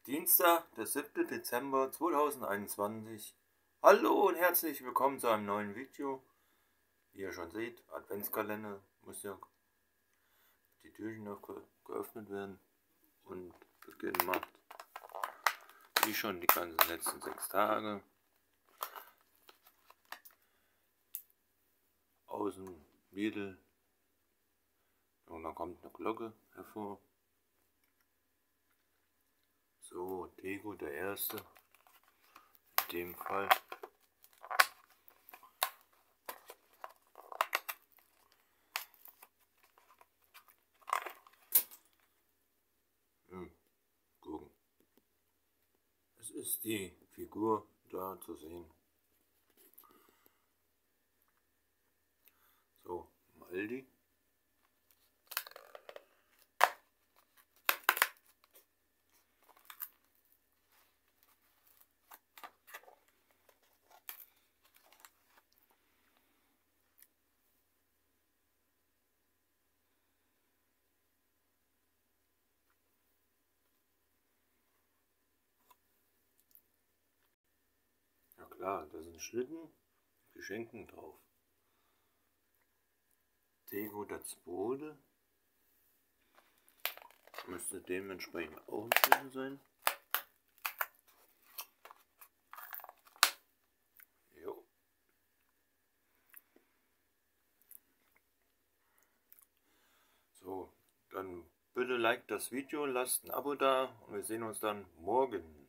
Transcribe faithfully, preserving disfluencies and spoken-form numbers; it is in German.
Dienstag, der siebte Dezember zweitausendeinundzwanzig. Hallo und herzlich willkommen zu einem neuen Video. Wie ihr schon seht, Adventskalender, muss ja die Türchen noch ge geöffnet werden und beginnen macht wie schon die ganzen letzten sechs Tage. Außen Wiedel und dann kommt eine Glocke hervor. So, Tego der erste, in dem Fall. Hm, gucken. Es ist die Figur da zu sehen. So, Aldi. Ja klar, da sind Schlitten mit Geschenken drauf. Tego der zweite. Müsste dementsprechend auch ein Schlitten sein. Jo. So, dann bitte liked das Video, lasst ein Abo da und wir sehen uns dann morgen.